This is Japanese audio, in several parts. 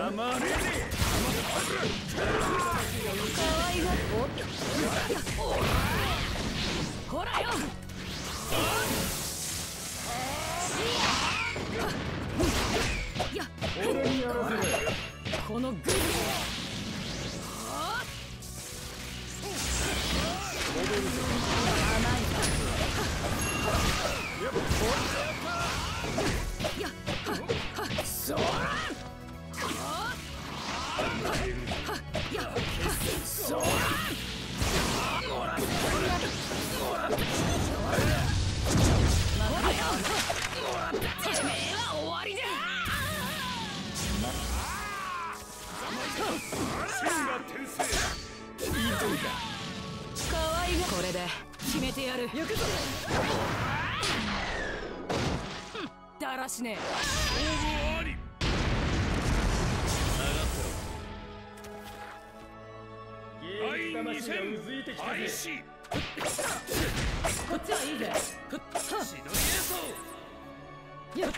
ほらよ。このグリこれで決めてやる。行くぞ。だらしねえ。第2戦開始。こっちはいいぜ。シドリエソ。やっ。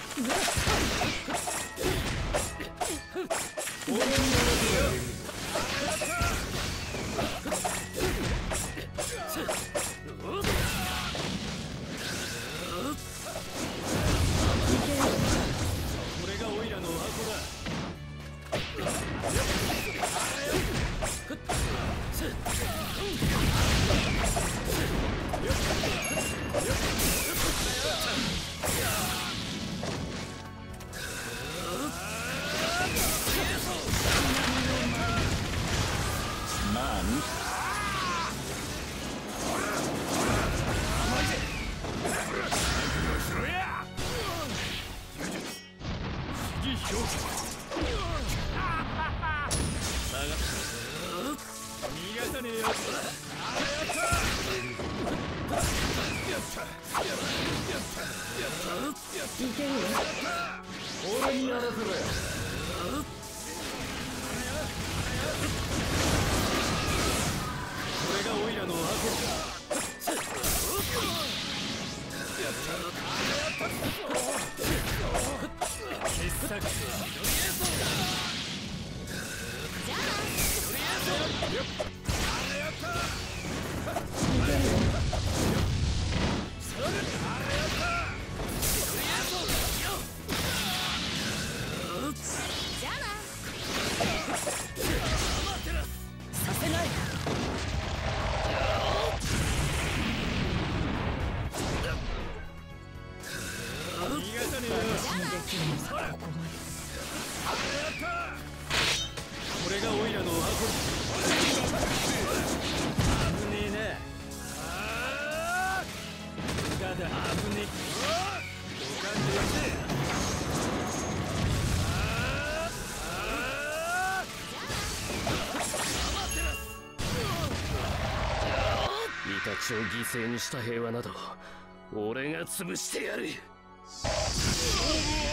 俺にやらせろよ。これがオイラのアコ傑作。させない。これがオイラのアコ危ねえな。だ危ねえ。おかんでやってイタチを犠牲にした平和など俺が潰してやる。